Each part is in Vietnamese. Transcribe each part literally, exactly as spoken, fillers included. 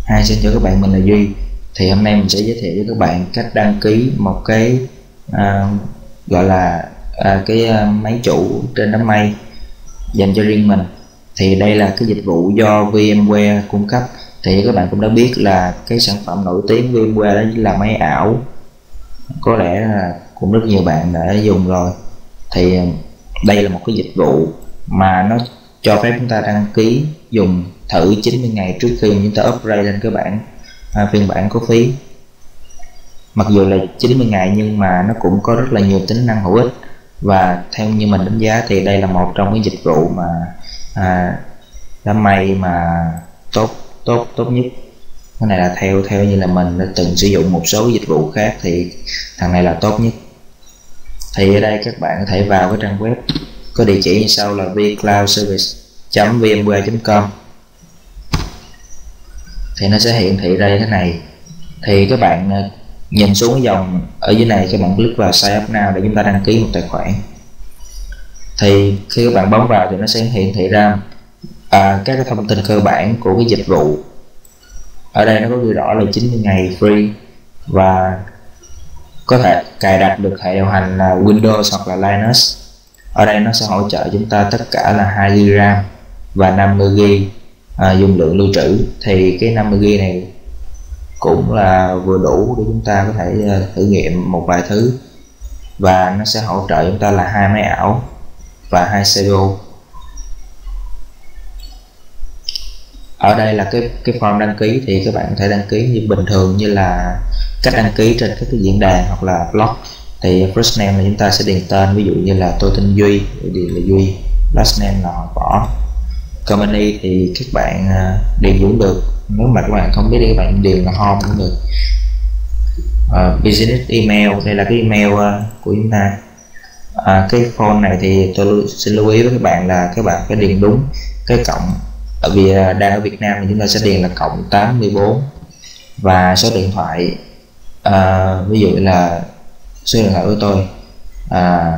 Hi, xin chào các bạn, mình là Duy. Thì hôm nay mình sẽ giới thiệu với các bạn cách đăng ký một cái à, gọi là à, cái à, máy chủ trên đám mây dành cho riêng mình. Thì đây là cái dịch vụ do VMware cung cấp. Thì các bạn cũng đã biết là cái sản phẩm nổi tiếng VMware đó là máy ảo, có lẽ là cũng rất nhiều bạn đã dùng rồi. Thì đây là một cái dịch vụ mà nó cho phép chúng ta đăng ký dùng thử chín mươi ngày trước khi chúng ta upgrade lên cái bản à, phiên bản có phí. Mặc dù là chín mươi ngày nhưng mà nó cũng có rất là nhiều tính năng hữu ích, và theo như mình đánh giá thì đây là một trong cái dịch vụ mà à, đám mây mà tốt tốt tốt nhất. Cái này là theo theo như là mình đã từng sử dụng một số dịch vụ khác thì thằng này là tốt nhất. Thì ở đây các bạn có thể vào cái trang web có địa chỉ như sau là vcloudservice chấm vmware chấm com. Thì nó sẽ hiển thị ra thế này. Thì các bạn nhìn xuống cái dòng ở dưới này, các bạn click vào sign up now để chúng ta đăng ký một tài khoản. Thì khi các bạn bấm vào thì nó sẽ hiển thị ra à, các cái thông tin cơ bản của cái dịch vụ. Ở đây nó có ghi rõ là chín mươi ngày free và có thể cài đặt được hệ điều hành là Windows hoặc là Linux. Ở đây nó sẽ hỗ trợ chúng ta tất cả là hai gi-ga-bai RAM và năm mươi gi-ga-bai à, dung lượng lưu trữ. Thì cái năm mươi gi-ga-bai này cũng là vừa đủ để chúng ta có thể uh, thử nghiệm một vài thứ, và nó sẽ hỗ trợ chúng ta là hai máy ảo và hai xê pê u. Ở đây là cái cái form đăng ký, thì các bạn có thể đăng ký như bình thường như là cách đăng ký trên các cái diễn đàn hoặc là blog. Thì first name là chúng ta sẽ điền tên, ví dụ như là tôi tên Duy, điền là Duy. Last name là Hoàng Võ. Company thì các bạn uh, điền cũng được, nếu mà các bạn không biết thì các bạn điền là home cũng được. uh, Business email, đây là cái email uh, của chúng ta. uh, Cái phone này thì tôi lưu, xin lưu ý với các bạn là các bạn phải điền đúng cái cộng, tại vì uh, đang ở Việt Nam thì chúng ta sẽ điền là cộng tám mươi bốn, và số điện thoại uh, ví dụ là số điện thoại của tôi à,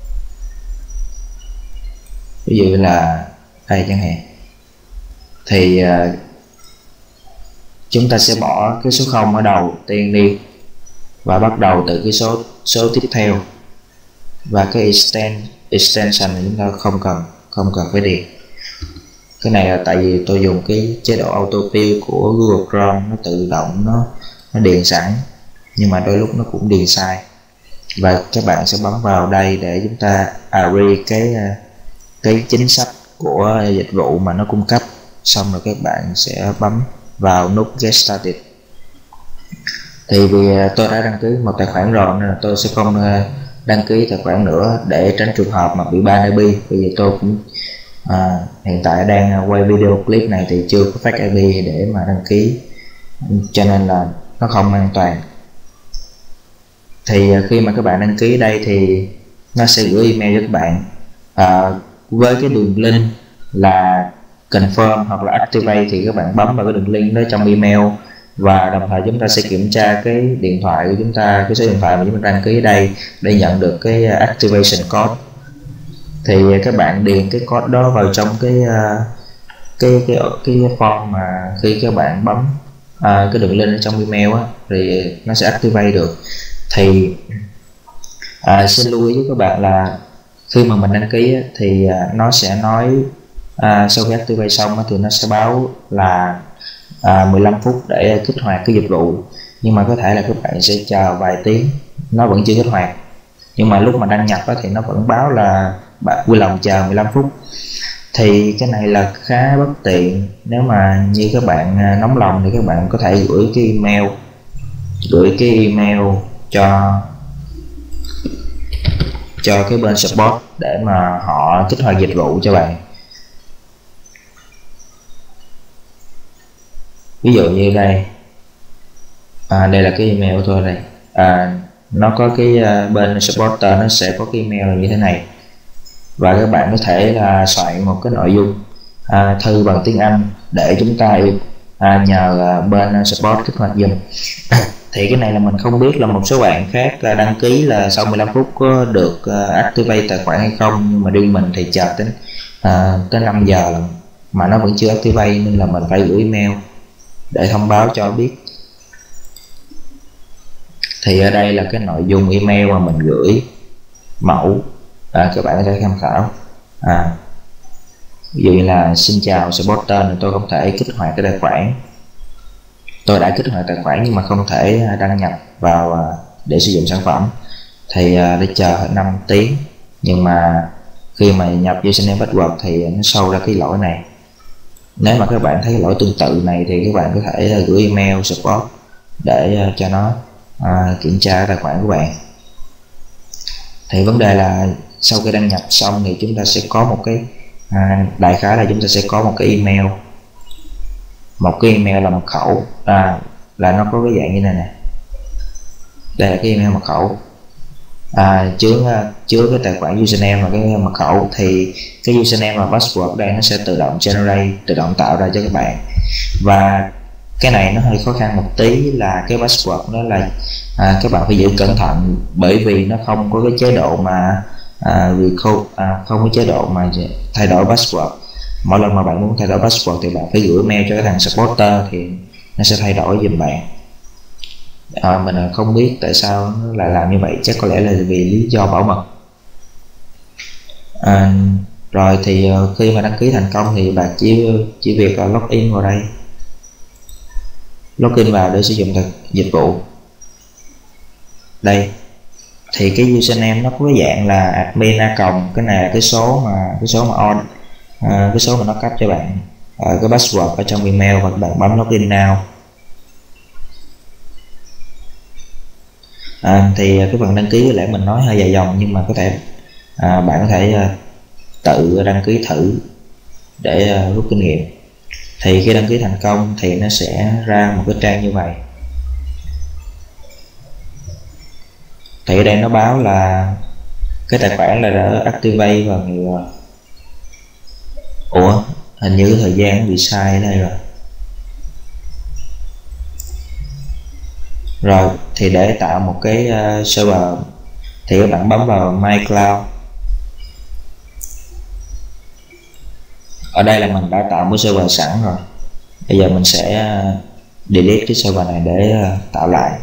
ví dụ là đây chẳng hạn. Thì uh, chúng ta sẽ bỏ cái số không ở đầu tiên đi và bắt đầu từ cái số số tiếp theo, và cái extend, extension này chúng ta không cần không cần phải điền. Cái này là tại vì tôi dùng cái chế độ autofill của Google Chrome, nó tự động nó nó điền sẵn, nhưng mà đôi lúc nó cũng điền sai. Và các bạn sẽ bấm vào đây để chúng ta agree cái cái chính sách của dịch vụ mà nó cung cấp. Xong rồi các bạn sẽ bấm vào nút Get Started. Thì vì tôi đã đăng ký một tài khoản rồi nên là tôi sẽ không đăng ký tài khoản nữa để tránh trường hợp mà bị ban i pê. Bởi vì tôi cũng à, hiện tại đang quay video clip này thì chưa có phát i pê để mà đăng ký, cho nên là nó không an toàn. Thì khi mà các bạn đăng ký đây thì nó sẽ gửi email cho các bạn à, với cái đường link là confirm hoặc là activate. Thì các bạn bấm vào cái đường link đó trong email, và đồng thời chúng ta sẽ kiểm tra cái điện thoại của chúng ta, cái số điện thoại mà chúng ta đăng ký ở đây để nhận được cái activation code. Thì các bạn điền cái code đó vào trong cái cái cái cái form mà khi các bạn bấm à, cái đường link ở trong email á, thì nó sẽ activate được. Thì à, xin lưu ý với các bạn là khi mà mình đăng ký á, thì à, nó sẽ nói à, sau khi activate xong á, thì nó sẽ báo là à, mười lăm phút để kích hoạt cái dịch vụ. Nhưng mà có thể là các bạn sẽ chờ vài tiếng nó vẫn chưa kích hoạt, nhưng mà lúc mà đăng nhập á, thì nó vẫn báo là bạn vui lòng chờ mười lăm phút. Thì cái này là khá bất tiện. Nếu mà như các bạn nóng lòng thì các bạn có thể gửi cái email gửi cái email cho cho cái bên support để mà họ kích hoạt dịch vụ cho bạn. Ví dụ như đây, à, đây là cái email của tôi đây. À, nó có cái uh, bên supporter nó sẽ có cái email như thế này, và các bạn có thể là soạn một cái nội dung à, thư bằng tiếng Anh để chúng ta à, nhờ uh, bên support kích hoạt dùm. Thì cái này là mình không biết là một số bạn khác đăng ký là sau mười lăm phút có được uh, activate tài khoản hay không, nhưng mà riêng mình thì chờ đến uh, tới năm giờ mà nó vẫn chưa activate, nên là mình phải gửi email. để thông báo cho biết. Thì ở đây là cái nội dung email mà mình gửi mẫu, à, các bạn có thể tham khảo. à, ví dụ như là xin chào supporter, tôi không thể kích hoạt cái tài khoản, tôi đã kích hoạt tài khoản nhưng mà không thể đăng nhập vào để sử dụng sản phẩm, thì để chờ năm tiếng. Nhưng mà khi mà nhập username password thì nó show ra cái lỗi này. Nếu mà các bạn thấy lỗi tương tự này thì các bạn có thể gửi email support để cho nó à, kiểm tra tài khoản của bạn. Thì vấn đề là sau khi đăng nhập xong thì chúng ta sẽ có một cái à, đại khái là chúng ta sẽ có một cái email, một cái email là mật khẩu, à, là nó có cái dạng như này nè. Đây là cái email mật khẩu, à, chứa chứa cái tài khoản username và cái mật khẩu. Thì cái username và password đây nó sẽ tự động generate, tự động tạo ra cho các bạn. Và cái này nó hơi khó khăn một tí là cái password nó là à, các bạn phải giữ cẩn thận, bởi vì nó không có cái chế độ mà à, recode, à, không có chế độ mà thay đổi password. Mỗi lần mà bạn muốn thay đổi password thì bạn phải gửi mail cho cái thằng supporter thì nó sẽ thay đổi giùm bạn. À, mình không biết tại sao nó lại làm như vậy, chắc có lẽ là vì lý do bảo mật. À, rồi thì khi mà đăng ký thành công thì bạn chỉ chỉ việc login vào đây, login vào để sử dụng dịch vụ. Đây thì cái username nó có cái dạng là admin a cộng, cái này là cái số mà cái số mà on, à, cái số mà nó cấp cho bạn, à, cái password ở trong email, và các bạn bấm login now. À, thì cái phần đăng ký có lẽ mình nói hơi dài dòng, nhưng mà có thể à, bạn có thể à, tự đăng ký thử để à, rút kinh nghiệm. Thì khi đăng ký thành công thì nó sẽ ra một cái trang như vậy. Thì ở đây nó báo là cái tài khoản là đã activate và người... Ủa, hình như thời gian bị sai ở đây rồi. Rồi thì để tạo một cái uh, server thì các bạn bấm vào My Cloud. Ở đây là mình đã tạo một server sẵn rồi. Bây giờ mình sẽ uh, delete cái server này để uh, tạo lại.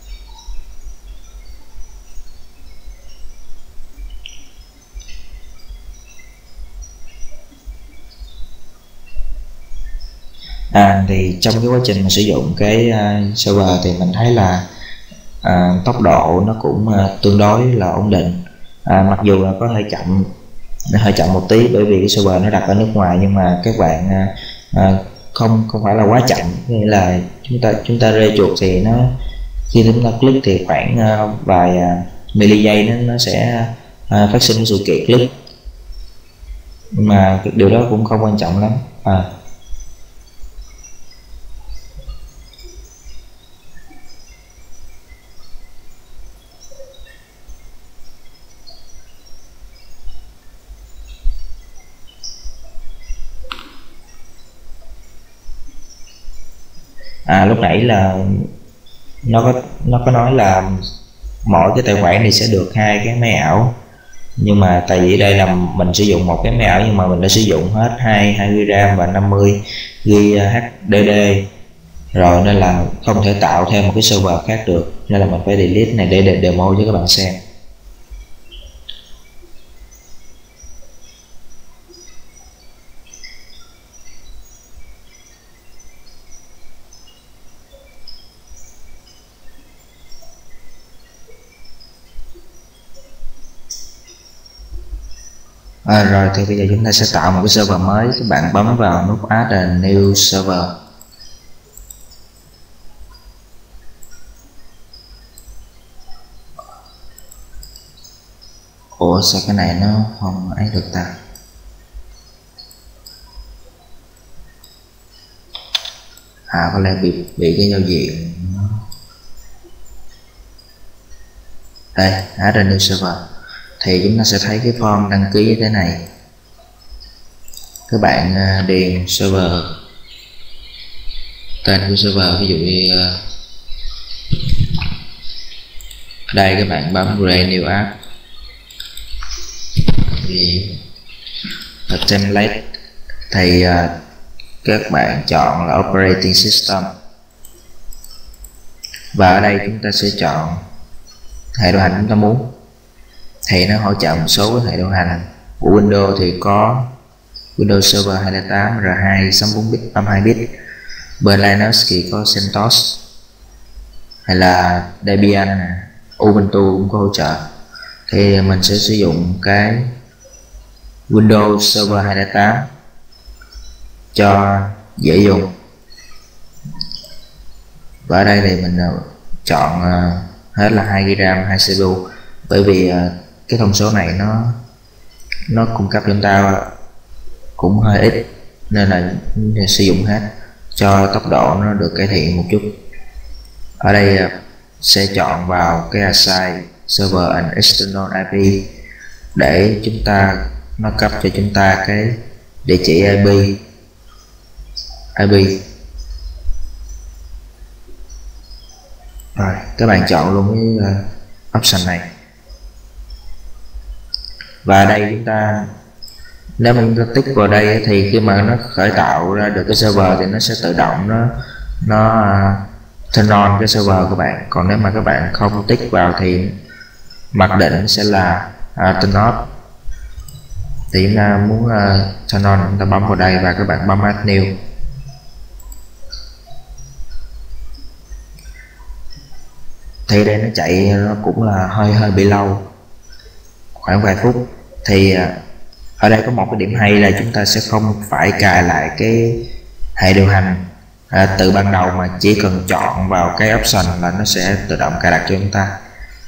À, thì trong cái quá trình mà sử dụng cái uh, server thì mình thấy là uh, tốc độ nó cũng uh, tương đối là ổn định, à, mặc dù là có hơi chậm, nó hơi chậm một tí bởi vì cái server nó đặt ở nước ngoài, nhưng mà các bạn uh, uh, không không phải là quá chậm, nghĩa là chúng ta chúng ta rê chuột thì nó khi chúng ta click thì khoảng uh, vài uh, mili giây nó nó sẽ uh, phát sinh sự kiện click, mà điều đó cũng không quan trọng lắm. à, À, lúc nãy là nó có nó có nói là mỗi cái tài khoản này sẽ được hai cái máy ảo, nhưng mà tại vì đây là mình sử dụng một cái máy ảo nhưng mà mình đã sử dụng hết hai hai gi ga bai và năm mươi gi ga bai hát đê đê rồi, nên là không thể tạo thêm một cái server khác được, nên là mình phải delete này để demo cho các bạn xem. À, rồi thì bây giờ chúng ta sẽ tạo một cái server mới. Các bạn bấm vào nút Add a New Server. Ủa sao cái này nó không ấy được ta? À, có lẽ bị bị cái giao diện. Đây, Add a New Server. Thì chúng ta sẽ thấy cái form đăng ký như thế này. Các bạn điền server, tên của server, ví dụ như đây, các bạn bấm Create New App thì template. Thì các bạn chọn là Operating System, và ở đây chúng ta sẽ chọn hệ điều hành chúng ta muốn. Thì nó hỗ trợ một số cái hệ điều hành của Windows, thì có Windows Server hai không tám, R hai sáu bốn bit, năm mươi hai bit. Bên Linux thì có CentOS hay là Debian, Ubuntu cũng có hỗ trợ. Thì mình sẽ sử dụng cái Windows Server hai không tám cho dễ dùng. Và ở đây thì mình chọn hết là hai gi ga bai, hai xê pê u, bởi vì cái thông số này nó nó cung cấp cho chúng ta cũng hơi ít, nên là sử dụng hết cho tốc độ nó được cải thiện một chút. Ở đây sẽ chọn vào cái assign server and external i pê để chúng ta nó cấp cho chúng ta cái địa chỉ i pê i pê Rồi các bạn chọn luôn cái uh, option này. Và đây chúng ta, nếu mình tích vào đây thì khi mà nó khởi tạo ra được cái server thì nó sẽ tự động nó nó uh, turn on cái server của bạn. Còn nếu mà các bạn không tích vào thì mặc định sẽ là uh, turn off. Thì chúng ta muốn uh, turn on, chúng ta bấm vào đây và các bạn bấm add new. Thì đây nó chạy nó cũng là hơi hơi bị lâu, khoảng vài phút. Thì ở đây có một cái điểm hay là chúng ta sẽ không phải cài lại cái hệ điều hành à, từ ban đầu, mà chỉ cần chọn vào cái option là nó sẽ tự động cài đặt cho chúng ta.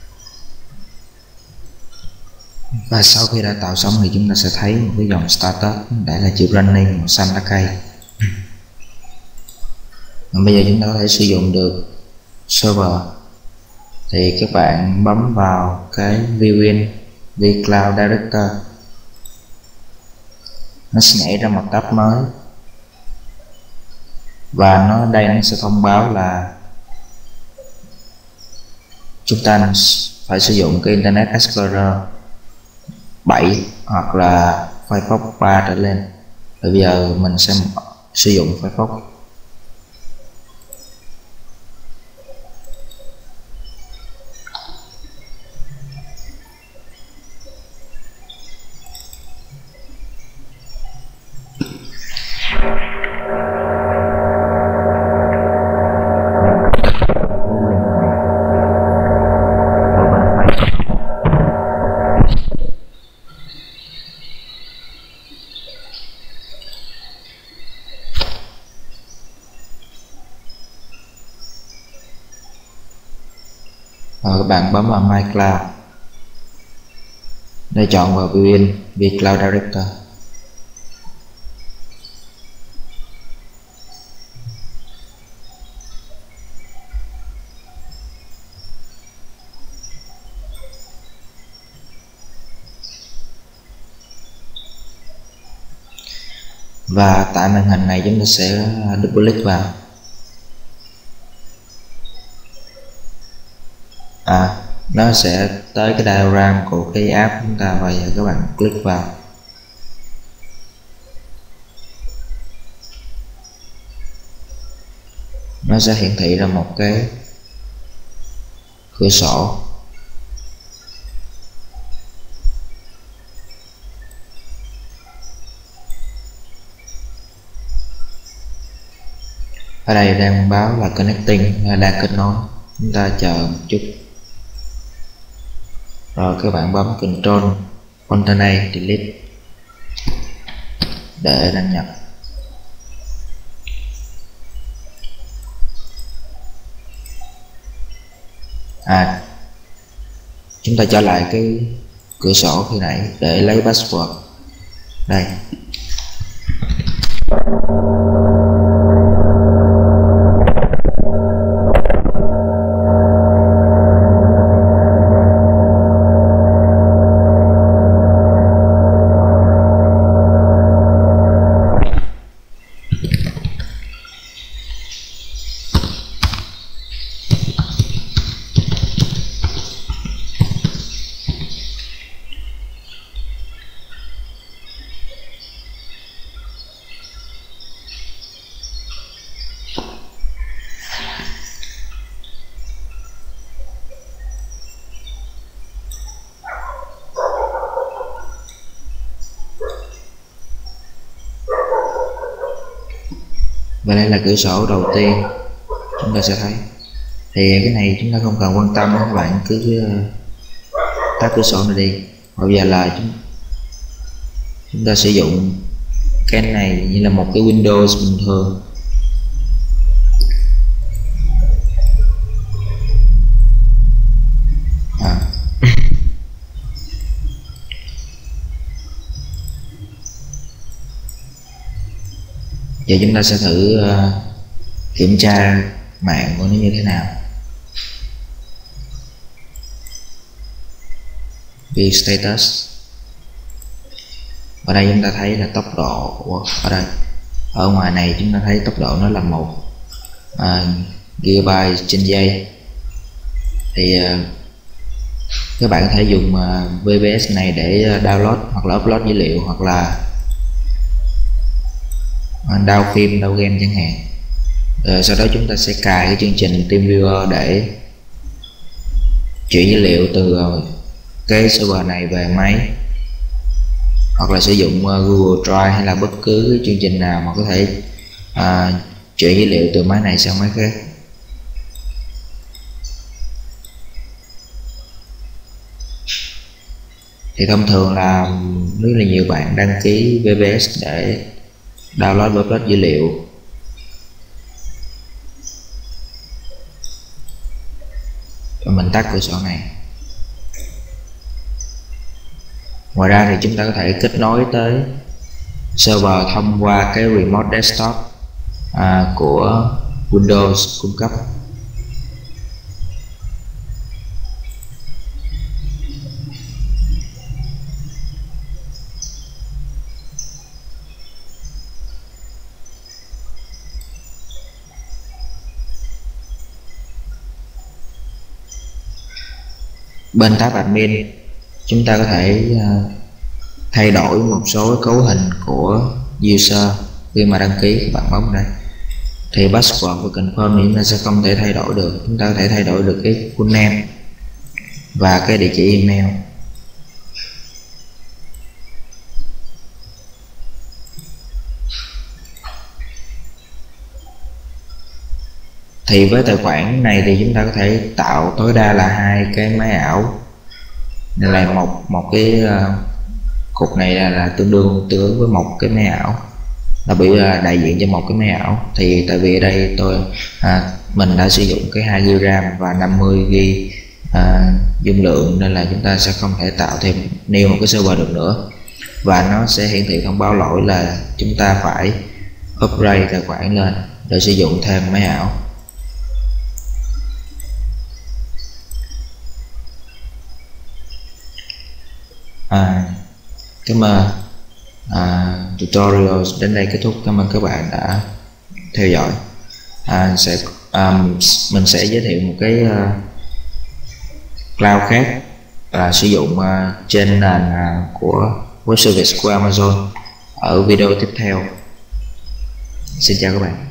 Và sau khi đã tạo xong thì chúng ta sẽ thấy một cái dòng startup để là chữ running màu xanh lá cây. Và bây giờ chúng ta có thể sử dụng được server. Thì các bạn bấm vào cái view in vCloud Director, nó sẽ nhảy ra một tab mới, và nó đây nó sẽ thông báo là chúng ta phải sử dụng cái Internet Explorer bảy hoặc là Firefox ba trở lên. Bây giờ mình sẽ sử dụng Firefox. Rồi các bạn bấm vào My Cloud để chọn vào view in vCloud Director. Và tại màn hình này chúng ta sẽ double click vào. À, nó sẽ tới cái diagram của cái app chúng ta, và giờ các bạn click vào. Nó sẽ hiển thị ra một cái cửa sổ. Ở đây đang báo là connecting, là đang kết nối. Chúng ta chờ một chút. Rồi các bạn bấm Control Alternate Delete để đăng nhập. À, chúng ta trở lại cái cửa sổ khi nãy để lấy password. Đây. Và đây là cửa sổ đầu tiên chúng ta sẽ thấy. Thì cái này chúng ta không cần quan tâm, các bạn cứ tắt cửa sổ này đi. Bây giờ là chúng, chúng ta sử dụng cái này như là một cái Windows bình thường. À. Giờ chúng ta sẽ thử uh, kiểm tra mạng của nó như thế nào. View status. Ở đây chúng ta thấy là tốc độ ở đây, ở ngoài này chúng ta thấy tốc độ nó là một uh, gigabyte trên giây. Thì uh, các bạn có thể dùng uh, vê bê ét này để download hoặc là upload dữ liệu, hoặc là download phim, download game chẳng hạn. Rồi sau đó chúng ta sẽ cài cái chương trình TeamViewer để chuyển dữ liệu từ cái server này về máy, hoặc là sử dụng Google Drive hay là bất cứ cái chương trình nào mà có thể uh, chuyển dữ liệu từ máy này sang máy khác. Thì thông thường là rất là nhiều bạn đăng ký vê bê ét để download và upload dữ liệu. Và mình tắt cửa sổ này. Ngoài ra thì chúng ta có thể kết nối tới server thông qua cái remote desktop à, của Windows cung cấp. Bên tab admin chúng ta có thể uh, thay đổi một số cấu hình của user khi mà đăng ký. Các bạn bấm đây thì password và confirm thì chúng ta sẽ không thể thay đổi được. Chúng ta có thể thay đổi được cái full name và cái địa chỉ email. Thì với tài khoản này thì chúng ta có thể tạo tối đa là hai cái máy ảo, nên là một một cái uh, cục này là, là tương đương tương ứng với một cái máy ảo, là bị uh, đại diện cho một cái máy ảo. Thì tại vì ở đây tôi à, mình đã sử dụng cái hai gi ga bai RAM và năm mươi gi ga bai uh, dung lượng, nên là chúng ta sẽ không thể tạo thêm new một cái server được nữa, và nó sẽ hiển thị thông báo lỗi là chúng ta phải upgrade tài khoản lên để sử dụng thêm máy ảo. À, cảm ơn à, tutorial đến đây kết thúc. Cảm ơn các bạn đã theo dõi. À, sẽ um, mình sẽ giới thiệu một cái uh, cloud khác là sử dụng uh, trên nền uh, của web service của Amazon ở video tiếp theo. Xin chào các bạn.